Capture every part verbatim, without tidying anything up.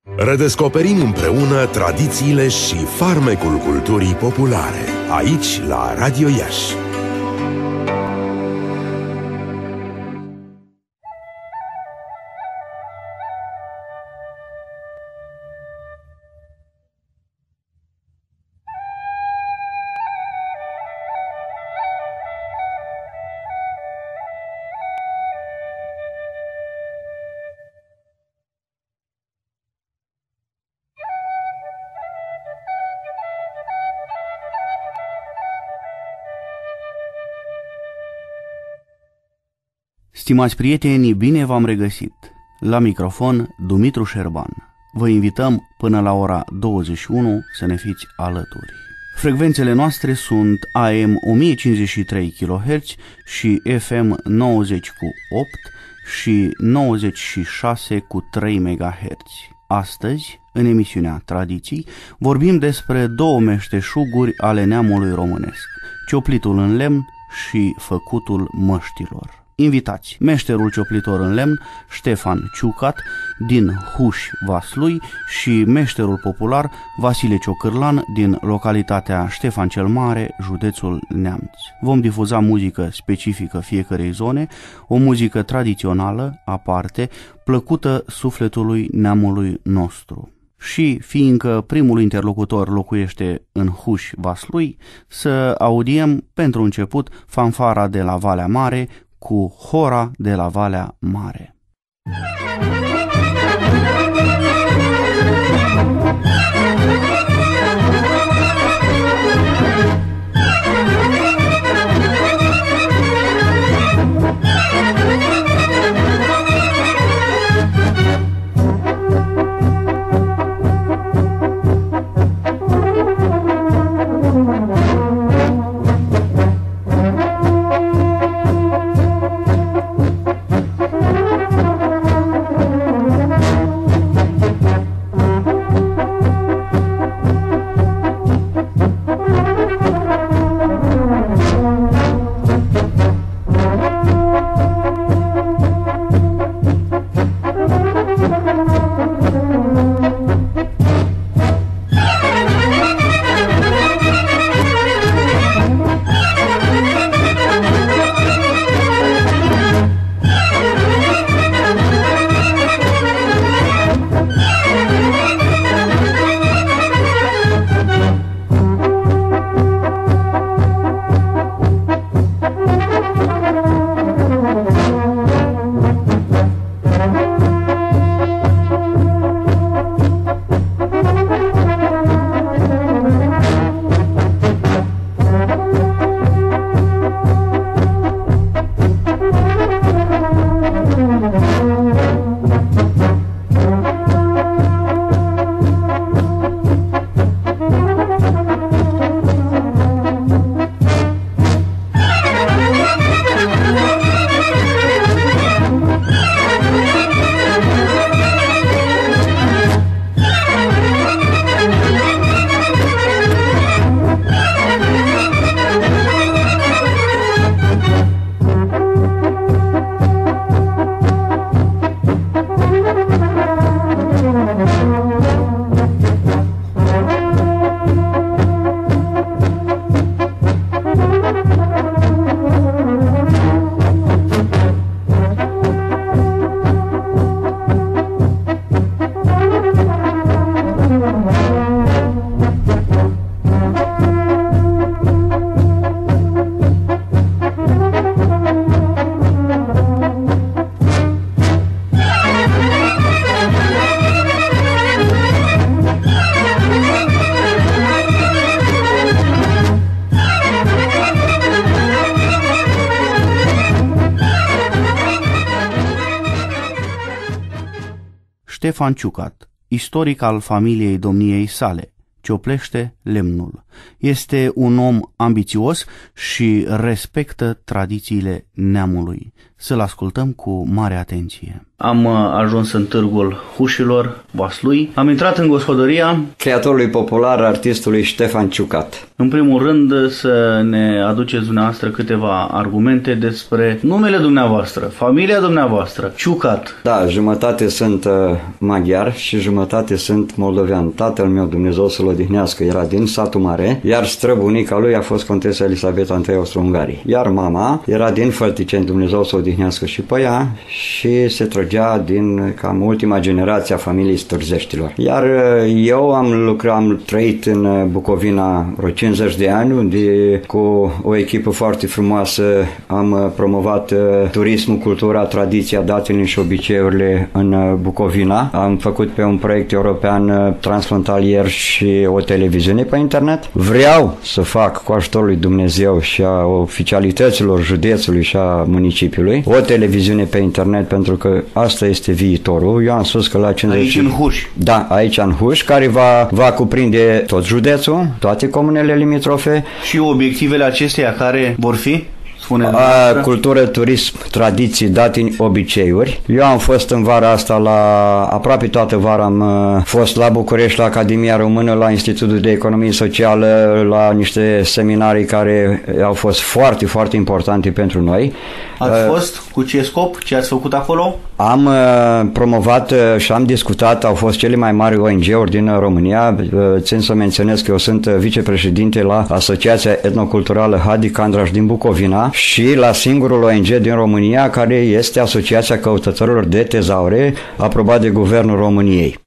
Redescoperim împreună tradițiile și farmecul culturii populare, aici la Radio Iași. Stimați prieteni, bine v-am regăsit! La microfon, Dumitru Șerban. Vă invităm până la ora douăzeci și unu să ne fiți alături. Frecvențele noastre sunt A M o mie cincizeci și trei kilohertzi și F M nouăzeci cu opt și nouăzeci și șase cu trei megahertzi. Astăzi, în emisiunea Tradiții, vorbim despre două meșteșuguri ale neamului românesc, cioplitul în lemn și făcutul măștilor. Invitați meșterul cioplitor în lemn Ștefan Ciucat din Huș Vaslui și meșterul popular Vasile Ciocârlan din localitatea Ștefan cel Mare, județul Neamț. Vom difuza muzică specifică fiecărei zone, o muzică tradițională, aparte, plăcută sufletului neamului nostru. Și fiindcă primul interlocutor locuiește în Huș Vaslui, să audiem pentru început fanfara de la Valea Mare cu hora de la Valea Mare. Ștefan Ciucat, istoric al familiei domniei sale, cioplește lemnul. Este un om ambițios și respectă tradițiile neamului. să-l ascultăm cu mare atenție. Am ajuns în târgul Hușilor, Vaslui. Am intrat în gospodăria creatorului popular, artistului Ștefan Ciucat. În primul rând să ne aduceți dumneavoastră câteva argumente despre numele dumneavoastră, familia dumneavoastră, Ciucat. Da, jumătate sunt uh, maghiar și jumătate sunt moldovean. Tatăl meu, Dumnezeu să-l odihnească, era din satul Mare, iar străbunica lui a fost contesa Elisabeta I Austro-Ungarii. Iar mama era din Fălticeni, Dumnezeu să o odihnească și pe ea, și se trăgea din cam ultima generație a familiei Stârzeștilor. Iar eu am lucrat, am trăit în Bucovina vreo cincizeci de ani, unde cu o echipă foarte frumoasă am promovat turismul, cultura, tradiția, datele și obiceiurile în Bucovina. Am făcut pe un proiect european transfrontalier și o televiziune pe internet. Vreau să fac, cu ajutorul lui Dumnezeu și a oficialităților județului și a municipiului, o televiziune pe internet, pentru că asta este viitorul. Eu am spus că la cincizeci... Aici în Huș. Da, aici în Huș, care va, va cuprinde tot județul, toate comunele limitrofe. Și obiectivele acesteia care vor fi? A, cultură, turism, tradiții, datini, obiceiuri. Eu am fost în vara asta la, aproape toată vara am uh, fost la București, la Academia Română, la Institutul de Economie Socială, la niște seminarii care au fost foarte, foarte importante pentru noi. Ați uh, fost? Cu ce scop? Ce ați făcut acolo? Am uh, promovat uh, și am discutat, au fost cele mai mari O N G-uri din România. Uh, țin să menționez că eu sunt vicepreședinte la Asociația Etnoculturală Hadi Candraș din Bucovina și la singurul O N G din România care este Asociația Căutătorilor de Tezaure, aprobat de Guvernul României.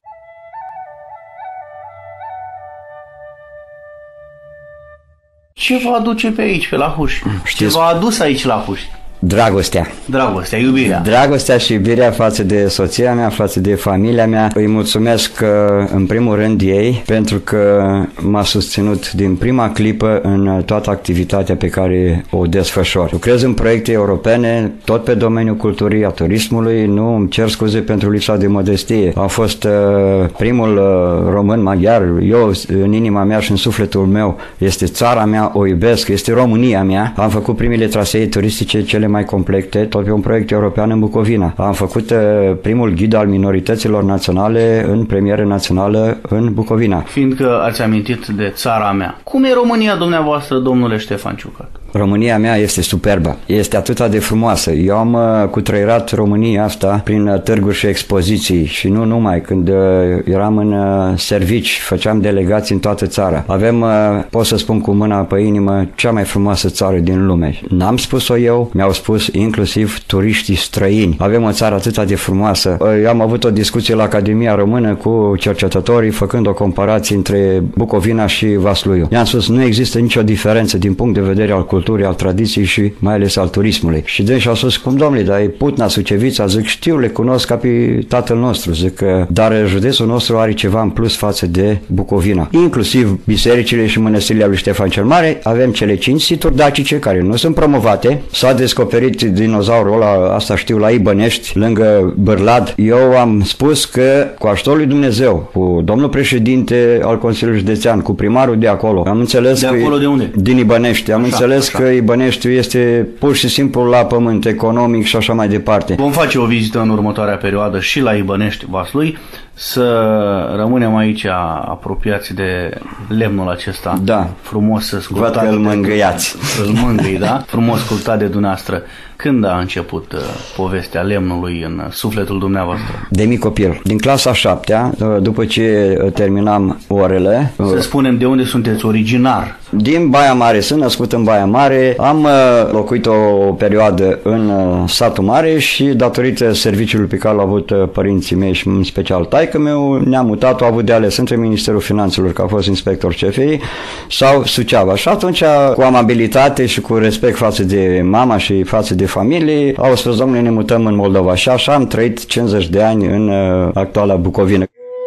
Ce vă aduce pe aici, pe la Huș? Știți? Ce v-a adus aici la Huș? Dragostea. Dragostea, iubirea. Dragostea și iubirea față de soția mea, față de familia mea. Îi mulțumesc în primul rând ei pentru că m-a susținut din prima clipă în toată activitatea pe care o desfășor. Lucrez în proiecte europene, tot pe domeniul culturii, a turismului. Nu îmi cer scuze pentru lipsa de modestie. Am fost primul român maghiar. Eu, în inima mea și în sufletul meu, este țara mea, o iubesc, este România mea. Am făcut primele trasee turistice cele mai complete, tot pe un proiect european în Bucovina. Am făcut uh, primul ghid al minorităților naționale în premieră națională în Bucovina. Fiindcă ați amintit de țara mea, cum e România dumneavoastră, domnule Ștefan Ciucat? România mea este superbă, este atât de frumoasă. Eu am uh, cutrăirat România asta prin uh, târguri și expoziții și nu numai. Când uh, eram în uh, servici, făceam delegații în toată țara. Avem, uh, pot să spun cu mâna pe inimă, cea mai frumoasă țară din lume. N-am spus-o eu, mi-au spus inclusiv turiștii străini. Avem o țară atât de frumoasă. Uh, eu am avut o discuție la Academia Română cu cercetătorii, făcând o comparație între Bucovina și Vasluiu. I-am spus, nu există nicio diferență din punct de vedere al culturii, al tradiției și mai ales al turismului. Și deci au spus, cum domnule, dar e Putna, Sucevița, zic, știu, le cunosc ca pe tatăl nostru, zic că, dar județul nostru are ceva în plus față de Bucovina. Inclusiv bisericile și mănăstirile lui Ștefan cel Mare, avem cele cinci situri dacice care nu sunt promovate. S-a descoperit dinozaurul ăla, asta știu, la Ibănești, lângă Bârlad. Eu am spus că, cu ajutorul lui Dumnezeu, cu domnul președinte al Consiliului Județean, cu primarul de acolo, am înțeles de că... acolo de unde? Din Ibănești. Am așa, înțeles așa. că Ibăneștiul este pur și simplu la pământ, economic și așa mai departe. Vom face o vizită în următoarea perioadă și la Ibănești, Vaslui, să rămânem aici apropiați de lemnul acesta. Da. Frumos sculptat. Văd că îl mângâiați. Îl mângâi, da? Frumos sculptat de dumneavoastră. Când a început uh, povestea lemnului în sufletul dumneavoastră? De mic copil. Din clasa a șaptea, după ce terminam orele... Să spunem de unde sunteți originar. Din Baia Mare, sunt născut în Baia Mare, am uh, locuit o perioadă în uh, satul Mare și datorită serviciului pe care l-au avut uh, părinții mei și în special taică-meu, ne-am mutat, au avut de ales între Ministerul Finanțelor, că a fost inspector C F I, sau Suceava. Și atunci, cu amabilitate și cu respect față de mama și față de familie, au spus, domnule, ne mutăm în Moldova. Și așa am trăit cincizeci de ani în uh, actuala Bucovină.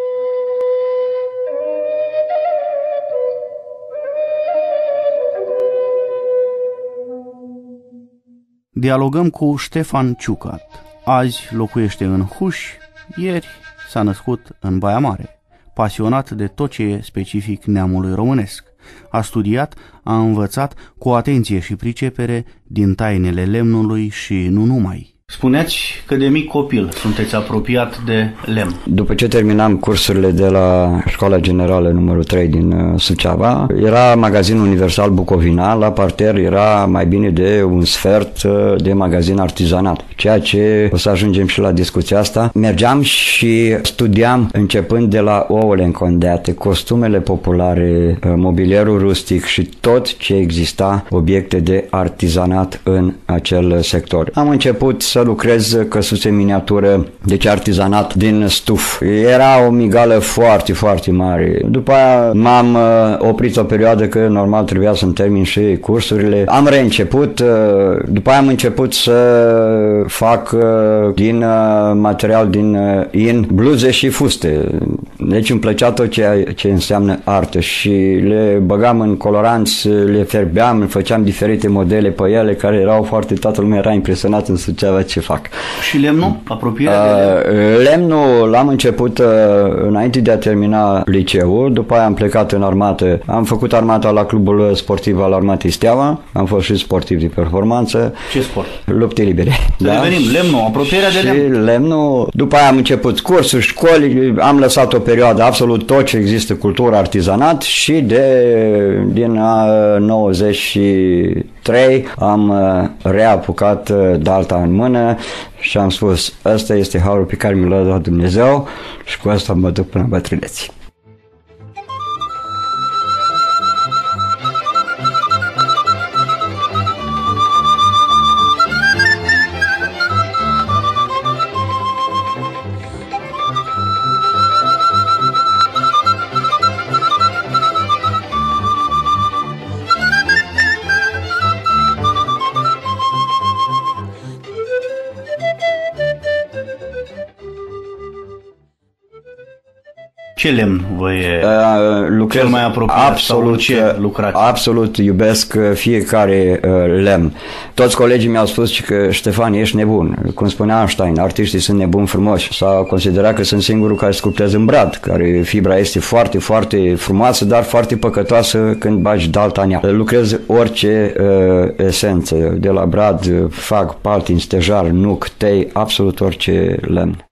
Dialogăm cu Ștefan Ciucat. Azi locuiește în Huș, ieri s-a născut în Baia Mare. Pasionat de tot ce e specific neamului românesc. A studiat, a învățat cu atenție și pricepere din tainele lemnului și nu numai. Spuneați că de mic copil sunteți apropiat de lemn. După ce terminam cursurile de la Școala Generală numărul trei din Suceava, era magazinul Universal Bucovina, la parter era mai bine de un sfert de magazin artizanat, ceea ce o să ajungem și la discuția asta. Mergeam și studiam începând de la ouăle încondeate, costumele populare, mobilierul rustic și tot ce exista obiecte de artizanat în acel sector. Am început să lucrez căsuțe miniatură, deci artizanat din stuf. Era o migală foarte, foarte mare. După aia m-am oprit o perioadă că normal trebuia să-mi termin și cursurile. Am reînceput, după aia am început să fac din material din in bluze și fuste. Deci îmi plăcea tot ceea ce înseamnă artă și le băgam în coloranți, le fierbeam, le făceam diferite modele pe ele care erau foarte, toată lumea era impresionat în Suceava ce fac. Și lemnul? Apropierea uh, de lemn? Lemnul l-am început uh, înainte de a termina liceul, după aia am plecat în armată. Am făcut armata la clubul sportiv al Armatei Steaua, am fost și sportiv de performanță. Ce sport? Lupte libere. Să da? revenim, lemnul, apropierea de lemn. Și lemnul, după aia am început cursuri, școli, am lăsat o perioadă absolut tot ce există cultură, artizanat și de din nouăzeci și trei am reapucat dalta în mână și am spus, ăsta este harul pe care mi l-a dat Dumnezeu și cu asta mă duc până bătrâneții. Ce lemn vă e uh, lucrez cel mai apropiat? Absolut, ce lucrați? Absolut iubesc fiecare uh, lemn. Toți colegii mi-au spus că Ștefan, ești nebun. Cum spunea Einstein, artiștii sunt nebuni frumoși. S-a considerat că sunt singurul care sculptează în brad, care fibra este foarte, foarte frumoasă, dar foarte păcătoasă când bagi dalta în ea. Lucrez orice uh, esență, de la brad, fac paltin, stejar, nuc, tei, absolut orice lemn.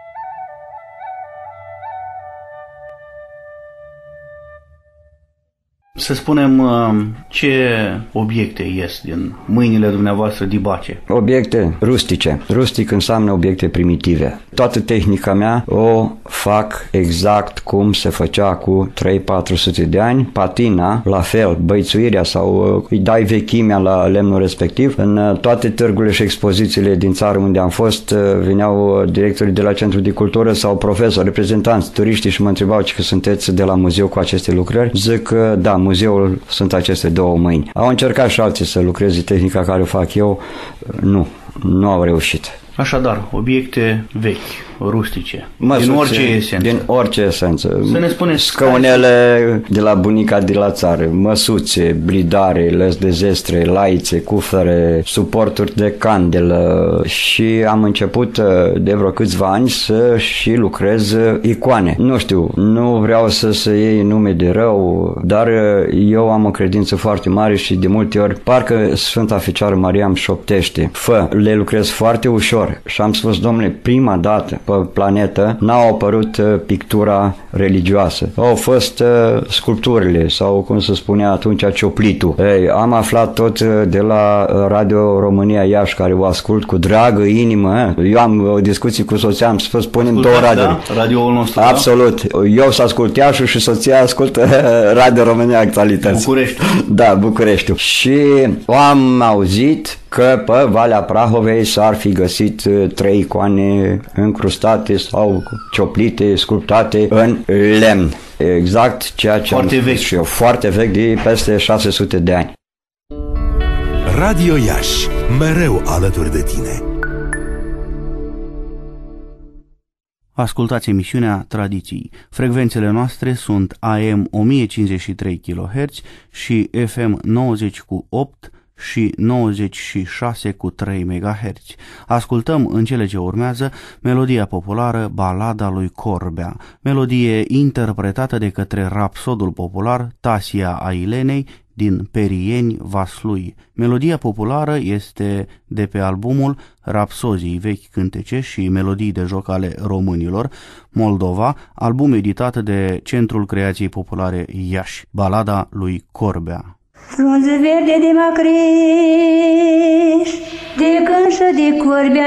Să spunem, ce obiecte ies din mâinile dumneavoastră dibace? Obiecte rustice. Rustic înseamnă obiecte primitive. Toată tehnica mea o fac exact cum se făcea cu trei patru sute de ani. Patina, la fel, băițuirea sau îi dai vechimea la lemnul respectiv. În toate târgurile și expozițiile din țară unde am fost, vineau directorii de la Centrul de Cultură sau profesori, reprezentanți, turiștii și mă întrebau ce sunteți de la muzeu cu aceste lucrări. Zic că da, muzeul sunt aceste două mâini. Au încercat și alții să lucreze tehnica care o fac eu, nu, nu au reușit. Așadar, obiecte vechi, rustice, Măsuțe, din orice esență. Din orice esență. Să ne spuneți. Scaunele de la bunica de la țară, măsuțe, blidare, lăzi de zestre, laițe, cufere, suporturi de candelă și am început de vreo câțiva ani să și lucrez icoane. Nu știu, nu vreau să se iei nume de rău, dar eu am o credință foarte mare și de multe ori parcă Sfânta Fecioară Maria îmi șoptește. Fă, le lucrez foarte ușor și am spus, domnule, prima dată pe planetă n-a apărut pictura religioasă. Au fost uh, sculpturile sau, cum se spunea atunci, cioplitul. Ei, am aflat tot de la Radio România Iași, care o ascult cu dragă inimă. Eu am o discuție cu soția, am spus, punem două radio. Da? Radio-ul nostru, absolut. Da? Eu să ascult Iașul și soția ascultă Radio România Actualități. București. Da, București. Și am auzit că pe Valea Prahovei s-ar fi găsit trei icoane încrustate sau cioplite, sculptate în lemn. Exact ceea ce foarte am vechi. Și eu, foarte vechi, de peste șase sute de ani. Radio Iași, mereu alături de tine. Ascultați emisiunea Tradiții. Frecvențele noastre sunt A M o mie cincizeci și trei kilohertz și F M nouăzeci cu opt și nouăzeci și șase virgulă trei megahertzi. Ascultăm în cele ce urmează melodia populară Balada lui Corbea, melodie interpretată de către rapsodul popular Tasia Ailenei din Perieni Vaslui. Melodia populară este de pe albumul Rapsozii vechi cântece și melodii de joc ale românilor, Moldova, album editat de Centrul Creației Populare Iași. Balada lui Corbea. Frunze verde de macriș, de cânșă de corbea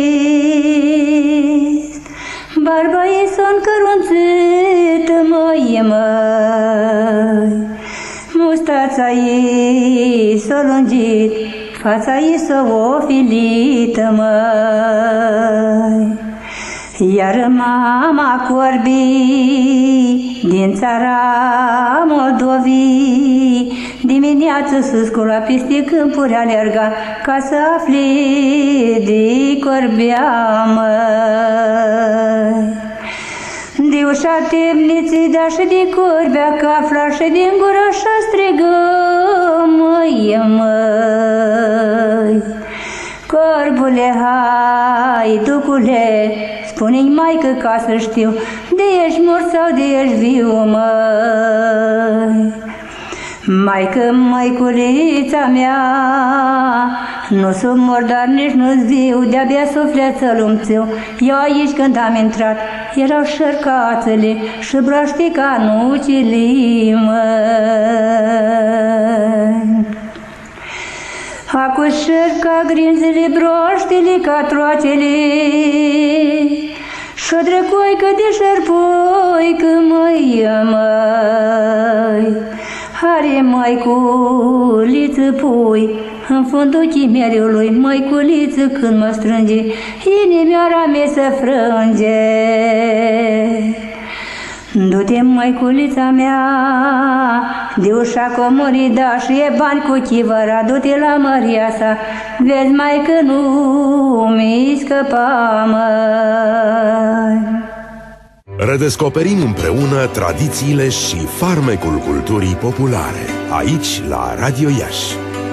închis, barba ei s-o încărunțită, măie, măi, mustața ei s-o lungit, fața ei s-o ofilită, măi. Iar mama Corbii din țara Moldovii dimineață sus cu la peste câmpuri alerga ca să afli de Corbea, măi. De ușa temniței, da și de Corbea, că afla și din gură și strigă, măi, măi. Corbule, hai, ducule, spune-i maică ca să știu, de ești mort sau de ești viu, măi. Maică, măiculița mea, nu sunt mort, dar nici nu-s viu, de-abia sufletul umțiu. Eu aici când am intrat, erau șărcațele și broaște canucile, măi. Acu șerca grinzele, broaștele, catroacele și-o drăcoică de șerpoică, măi, măi. Are măiculiță pui în fundul chimeriului, măiculiță când mă strânge, inimioara mea se frânge. Du-te, măiculița mea, de ușa comorii, da, și e bani cu chivăra, du-te la măria sa, vezi, mai că nu mi scăpa, măi. Redescoperim împreună tradițiile și farmecul culturii populare, aici la Radio Iași.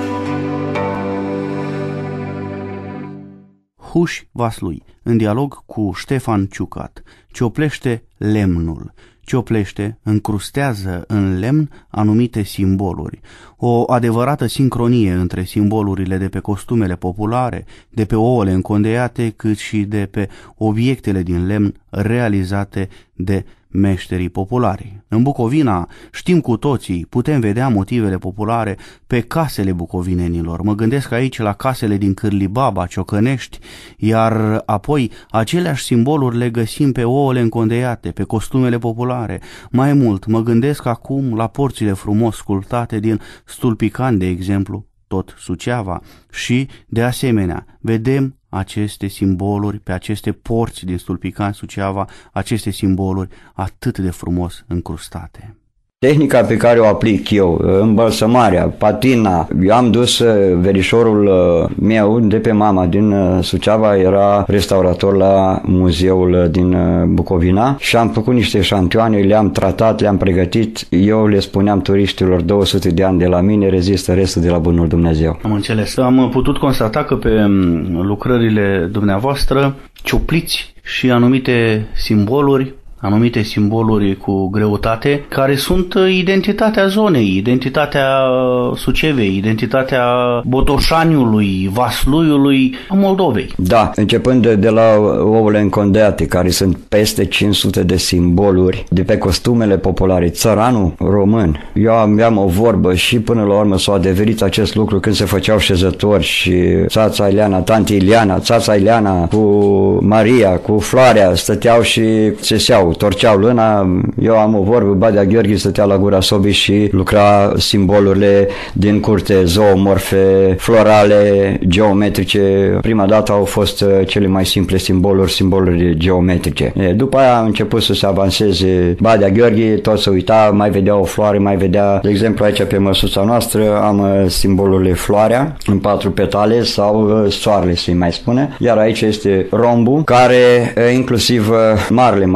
Huș Vaslui, în dialog cu Ștefan Ciucat, cioplește lemnul. Cioplește, încrustează în lemn anumite simboluri. O adevărată sincronie între simbolurile de pe costumele populare, de pe ouăle încondeiate, cât și de pe obiectele din lemn realizate de meșterii populari. În Bucovina, știm cu toții, putem vedea motivele populare pe casele bucovinenilor. Mă gândesc aici la casele din Cârlibaba, Ciocănești, iar apoi aceleași simboluri le găsim pe ouăle încondeiate, pe costumele populare. Mai mult, mă gândesc acum la porțile frumos sculptate din Stulpican, de exemplu, tot Suceava, și, de asemenea, vedem aceste simboluri pe aceste porți din Stulpican, Suceava, aceste simboluri atât de frumos încrustate. Tehnica pe care o aplic eu, îmbălsămarea, patina, eu am dus verișorul meu de pe mama din Suceava, era restaurator la muzeul din Bucovina și am făcut niște șantioane, le-am tratat, le-am pregătit, eu le spuneam turiștilor două sute de ani de la mine, rezistă restul de la bunul Dumnezeu. Am înțeles. Am putut constata că pe lucrările dumneavoastră ciopliți și anumite simboluri, anumite simboluri cu greutate, care sunt identitatea zonei, identitatea Sucevei, identitatea Botoșaniului, Vasluiului, a Moldovei. Da, începând de, de la ouăle încondeiate, care sunt peste cinci sute de simboluri de pe costumele populare, țăranul român. Eu aveam o vorbă și până la urmă s-a adeverit acest lucru când se făceau șezători și țața Ileana, tanti Ileana, țața Ileana cu Maria, cu Floarea, stăteau și țeseau, torceau lâna. Eu am o vorbă, Badea Gheorghe stătea la gura sobii și lucra simbolurile din curte, zoomorfe, florale, geometrice. Prima dată au fost cele mai simple simboluri, simboluri geometrice. După aia a început să se avanseze Badea Gheorghe, tot se uita, mai vedea o floare, mai vedea, de exemplu aici pe măsuța noastră am simbolurile floarea în patru petale sau soarele, să-i mai spune, iar aici este rombul, care inclusiv marele maestru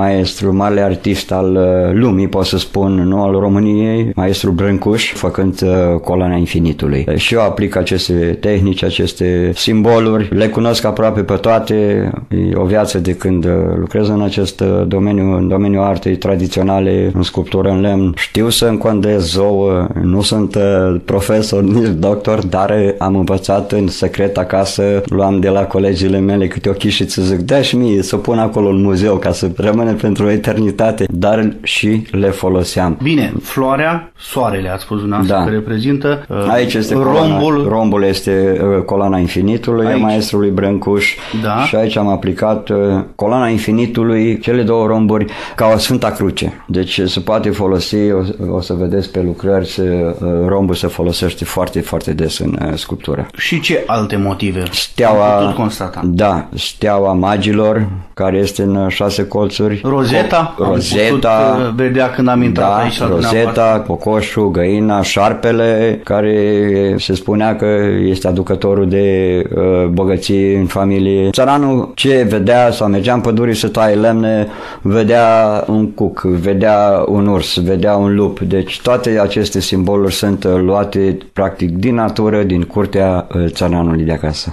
maestru, marele artist al lumii, pot să spun, nu al României, maestru Brâncuș, făcând Coloana Infinitului. Și eu aplic aceste tehnici, aceste simboluri, le cunosc aproape pe toate, e o viață de când lucrez în acest domeniu, în domeniul artei tradiționale, în sculptură în lemn. Știu să încondez ouă, nu sunt profesor, nici doctor, dar am învățat în secret acasă, luam de la colegile mele câte o chișiță, zic, dă și mie să pun acolo în muzeu ca să rămâne pentru o eternitate, dar și le foloseam. Bine, floarea, soarele, ați spus dumneavoastră, da. Că reprezintă uh, aici este rombul. Coloana, rombul este uh, Coloana Infinitului, aici. Maestrului Brâncuș, da. Și aici am aplicat uh, Coloana Infinitului, cele două romburi ca o Sfânta Cruce. Deci se poate folosi, o, o să vedeți pe lucrări, se, uh, rombul se folosește foarte, foarte des în uh, sculptură. Și ce alte motive? Steaua, da, steaua magilor, care este în șase colțuri. Rozeta, Co- Rozeta, am vedea când am intrat, da, aici. Rozeta, cocoșul, găina, șarpele, care se spunea că este aducătorul de uh, bogății în familie. Țăranul ce vedea, sau mergea în pădure să taie lemne, vedea un cuc, vedea un urs, vedea un lup. Deci toate aceste simboluri sunt uh, luate practic din natură, din curtea uh, țăranului de acasă.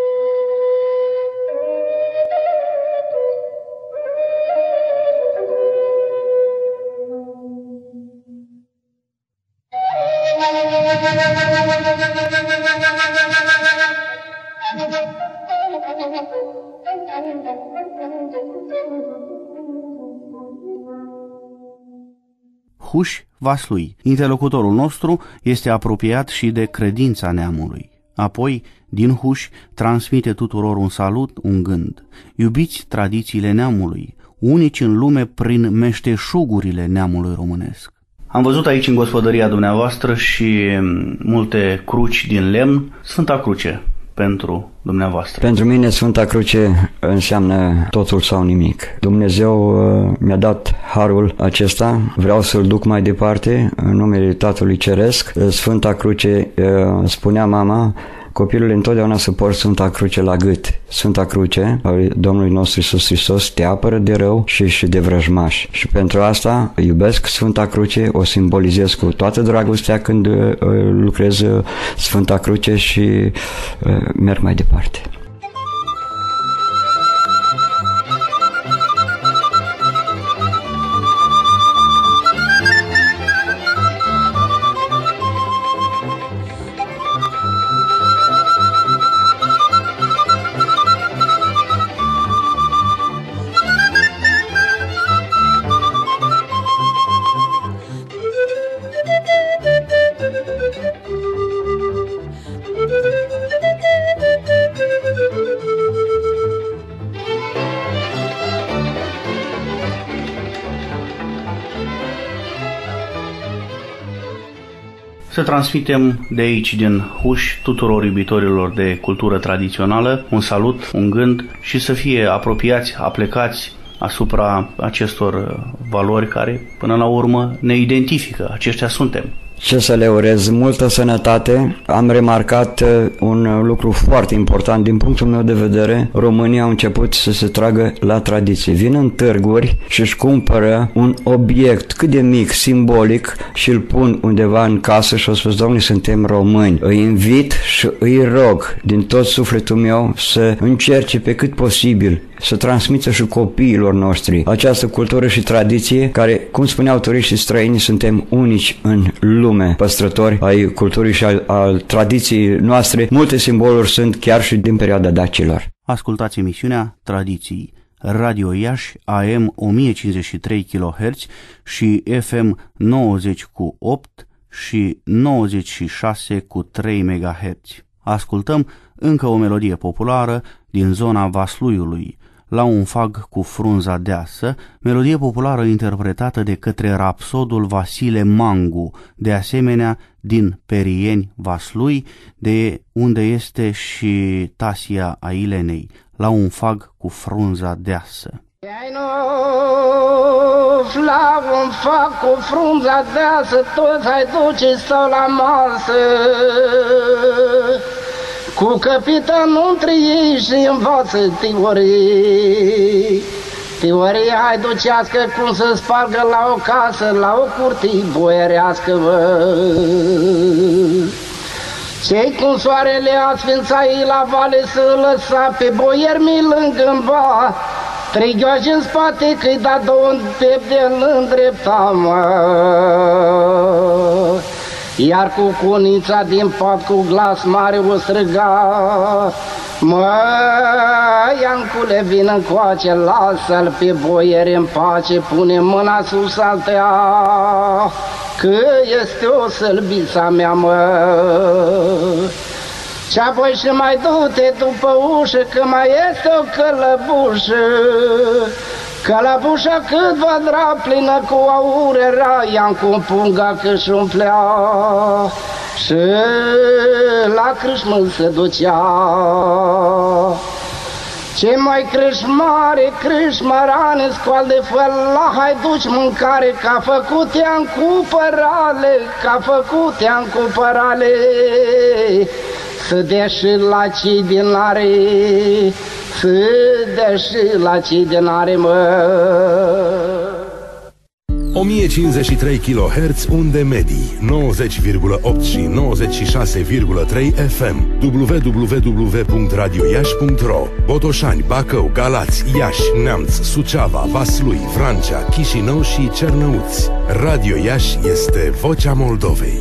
Huș Vaslui. Interlocutorul nostru este apropiat și de credința neamului. Apoi, din Huș, transmite tuturor un salut, un gând. Iubiți tradițiile neamului, unici în lume prin meșteșugurile neamului românesc. Am văzut aici în gospodăria dumneavoastră și multe cruci din lemn. Sfânta Cruce pentru dumneavoastră. Pentru mine Sfânta Cruce înseamnă totul sau nimic. Dumnezeu uh, mi-a dat harul acesta, vreau să-l duc mai departe în numele Tatălui Ceresc. Sfânta Cruce, uh, spunea mama, copilul întotdeauna să porți Sfânta Cruce la gât. Sfânta Cruce al Domnului nostru Iisus Hristos te apără de rău și, și de vrăjmași. Și pentru asta iubesc Sfânta Cruce, o simbolizez cu toată dragostea când uh, lucrez Sfânta Cruce și uh, merg mai departe. Să transmitem de aici, din Huș, tuturor iubitorilor de cultură tradițională, un salut, un gând și să fie apropiați, aplecați asupra acestor valori care, până la urmă, ne identifică. Aceștia suntem. Ce să le urez? Multă sănătate. Am remarcat un lucru foarte important din punctul meu de vedere. România au început să se tragă la tradiție. Vin în târguri și își cumpără un obiect cât de mic, simbolic și îl pun undeva în casă și o spus, Doamne, suntem români. Îi invit și îi rog din tot sufletul meu să încerce pe cât posibil să transmită și copiilor noștri această cultură și tradiție care, cum spuneau turiștii străini, suntem unici în lume, păstrători ai culturii și al, al tradiției noastre. Multe simboluri sunt chiar și din perioada dacilor. Ascultați emisiunea Tradiții. Radio Iași A M o mie cincizeci și trei kiloherți și F M nouăzeci cu opt și nouăzeci și șase cu trei megaherți. Ascultăm încă o melodie populară din zona Vasluiului, La un fag cu frunza deasă, melodie populară interpretată de către rapsodul Vasile Mangu, de asemenea din Perieni, Vaslui, de unde este și Tasia Ailenei, La un fag cu frunza deasă. La un fag cu frunza deasă, toți ai duce sau la masă, cu capitanul între ei și învață teorii. Teoria haiducească cum să spargă la o casă, la o curtie boierească, bă. Cei cum soarele asfința ei la vale să lăsa pe boier mi lângă-n ba, trei ghioași în spate că-i da două pep de îndrepta, mă. Iar cu cunița din pat cu glas mare o străga, mă, Iancule, vină încoace, lasă-l pe boier în pace, pune mâna sus altea, că este o sălbița mea, mă. Și apoi și mai du-te după ușă, că mai este o călăbușă, călăbușa cât vădra plină cu aur era, Iancu punga că-și umplea și la crâșmă se ducea. Ce mai crâșmare, crâșmărane, scoal de fă la haiduci mâncare, că a făcut i-am cupărale, că a făcut i-am cupărale, să dea și la cei din are, să dea și la cei din are, mă. o mie cincizeci și trei kilohertz unde medii, nouăzeci virgulă opt și nouăzeci și șase virgulă trei F M, w w w punct radio iași punct ro, Botoșani, Bacău, Galați, Iași, Neamț, Suceava, Vaslui, Vrancea, Chișinău și Cernăuți. Radio Iași este vocea Moldovei.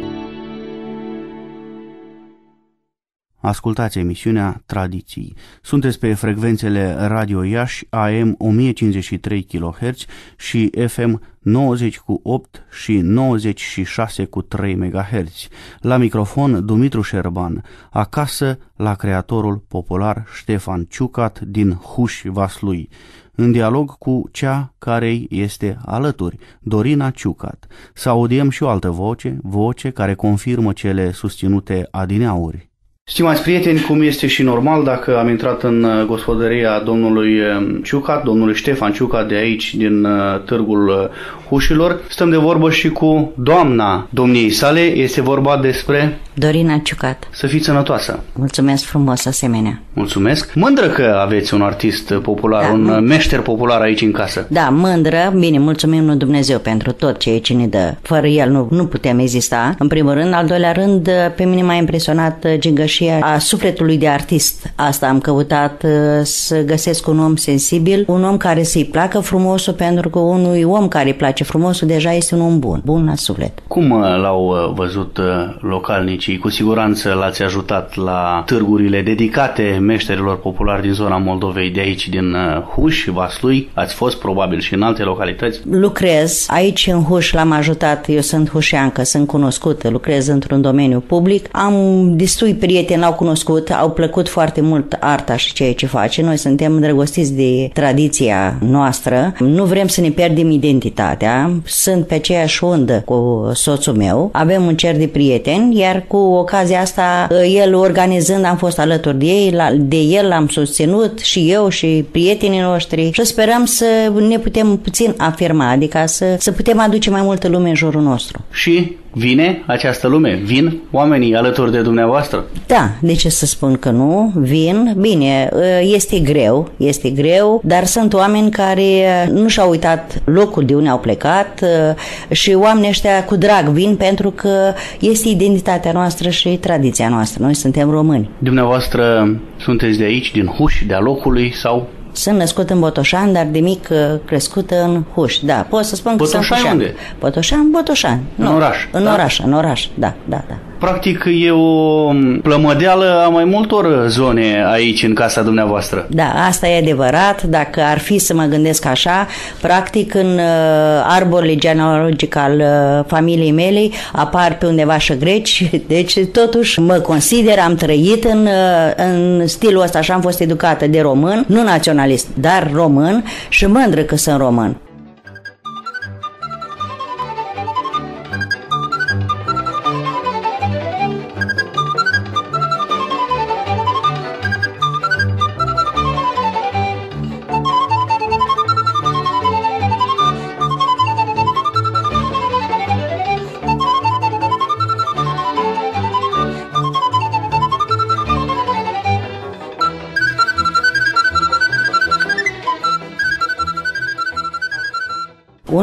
Ascultați emisiunea Tradiții. Sunteți pe frecvențele Radio Iași A M o mie cincizeci și trei kilohertz și F M nouăzeci cu opt și nouăzeci și șase cu trei megahertz. La microfon Dumitru Șerban, acasă la creatorul popular Ștefan Ciucat din Huș, Vaslui, în dialog cu cea care este alături, Dorina Ciucat. Să audiem și o altă voce, voce care confirmă cele susținute adineauri. Stimați prieteni, cum este și normal, dacă am intrat în gospodăria domnului Ciucat, domnului Ștefan Ciucat de aici, din Târgul Hușilor, stăm de vorbă și cu doamna domniei sale, este vorba despre Dorina Ciucat. Să fiți sănătoasă. Mulțumesc frumos, asemenea. Mulțumesc. Mândră că aveți un artist popular, da, un meșter popular aici în casă. Da, mândră. Bine, mulțumim lui Dumnezeu pentru tot ceea ce ne dă. Fără el nu, nu putem exista, în primul rând. Al doilea rând, pe mine m-a impresionat gingășia a sufletului de artist. Asta am căutat, să găsesc un om sensibil, un om care să-i placă frumosul, pentru că unui om care îi place frumosul deja este un om bun, bun la suflet. Cum l-au văzut localnicii? Cu siguranță l-ați ajutat la târgurile dedicate meșterilor populari din zona Moldovei, de aici, din Huș, Vaslui. Ați fost probabil și în alte localități? Lucrez aici în Huș, l-am ajutat. Eu sunt hușeancă, sunt cunoscută, lucrez într-un domeniu public. Am destui prieteni, l-au cunoscut, au plăcut foarte mult arta și ceea ce face. Noi suntem îndrăgostiți de tradiția noastră. Nu vrem să ne pierdem identitatea. Sunt pe aceeași undă cu soțul meu. Avem un cer de prieteni, iar cu ocazia asta, el organizând, am fost alături de ei, de el l-am susținut și eu și prietenii noștri și sperăm să ne putem puțin afirma, adică să, să putem aduce mai multă lume în jurul nostru. Și vine această lume? Vin oamenii alături de dumneavoastră? Da, de ce să spun că nu? Vin. Bine, este greu, este greu, dar sunt oameni care nu și-au uitat locul de unde au plecat și oamenii ăștia cu drag vin pentru că este identitatea noastră și tradiția noastră. Noi suntem români. Dumneavoastră sunteți de aici, din Huș, de-a locului sau... Sunt născut în Botoșani, dar de mic crescut în Huș. Da, pot să spun că sunt Hușean. Unde? Botoșani, Botoșani. În nu, oraș. În da? oraș, în oraș, da, da, da. Practic e o plămădeală a mai multor zone aici în casa dumneavoastră. Da, asta e adevărat. Dacă ar fi să mă gândesc așa, practic în uh, arborul genealogic al uh, familiei mele apar pe undeva și greci, deci totuși mă consider, am trăit în, uh, în stilul ăsta, așa am fost educată de român, nu naționalist, dar român și mândră că sunt român.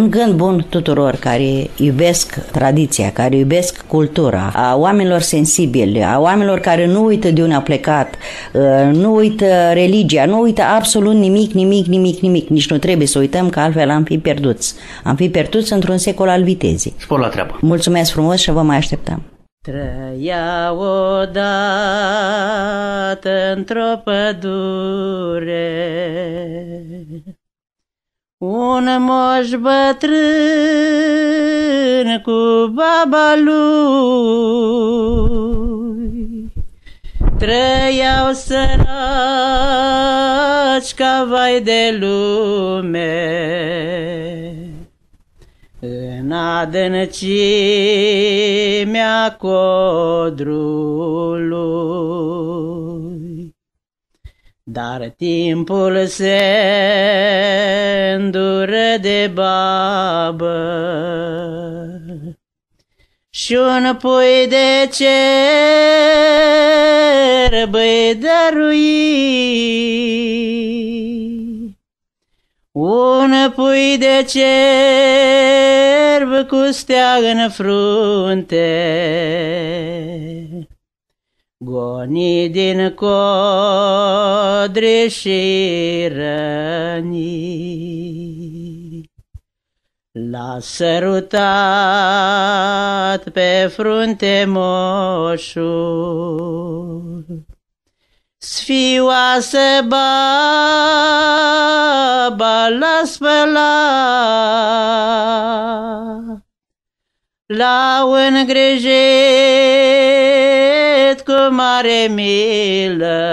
Un gând bun tuturor care iubesc tradiția, care iubesc cultura, a oamenilor sensibili, a oamenilor care nu uită de unde a plecat, nu uită religia, nu uită absolut nimic, nimic, nimic, nimic. Nici nu trebuie să uităm, că altfel am fi pierduți. Am fi pierduți într-un secol al vitezii. Spor la treabă. Mulțumesc frumos și vă mai așteptăm. Trăia odată într-o pădure un moș bătrân cu baba lui. Trăiau săraci ca vai de lume în adâncimea codrului. Dar timpul se îndură de babă și un pui de cer băi dărui. Un pui de cerb cu steag în frunte, gonii din codri și răni. L-a sărutat pe frunte moșul, sfioasă baba l-a spălat, l-au îngrijit cu mare milă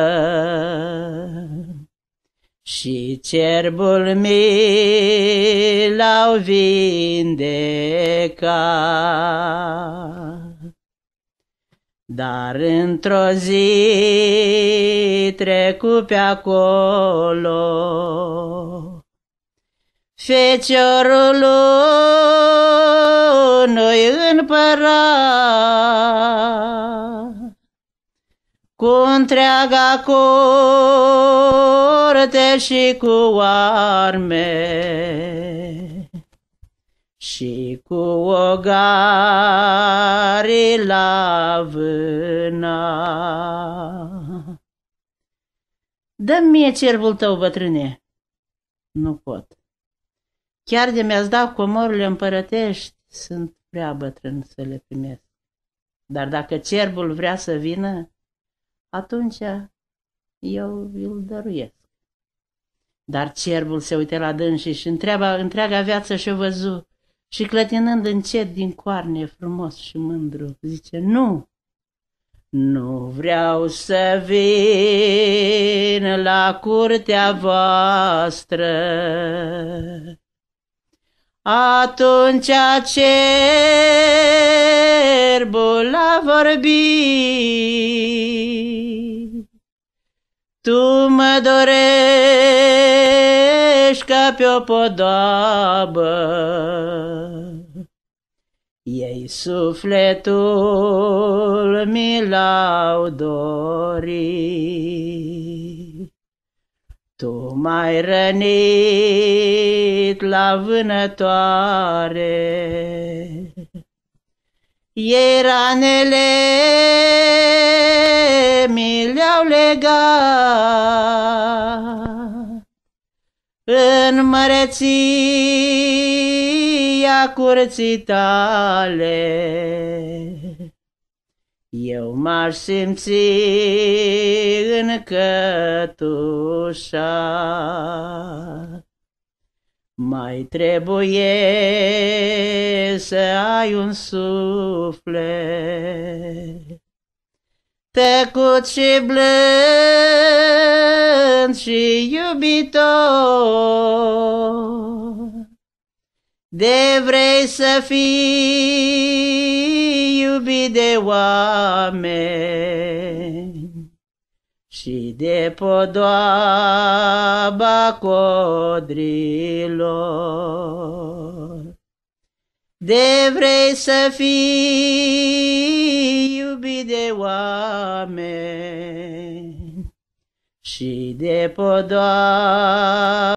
și cerbul mi l-au vindecat. Dar într-o zi trecu pe acolo feciorul unui împărat cu întreaga curte și cu arme și cu ogari la vâna. Dă-mi mie cerbul tău, bătrâne. Nu pot. Chiar de mi-ați dat comorurile împărătești, sunt prea bătrân să le primesc. Dar dacă cerbul vrea să vină, atunci eu îl dăruiesc. Dar cerbul se uite la dânsii și întreaba, întreaga viață și-o văzu și clătinând încet din coarne, frumos și mândru, zice: nu, nu vreau să vin la curtea voastră. Atunci cerbul a vorbit: tu mă dorești ca pe o podoabă, ei sufletul mi l-au dorit. Tu m-ai rănit la vânătoare, ei ranele mi le-au legat în măreția curții tale. Eu m-aș simți încătușat. Mai trebuie să ai un suflet tăcut și blând și iubitor, de vrei să fii iubit de oameni și de podoaba codrilor, de vrei să fii iubit de oameni și de podoaba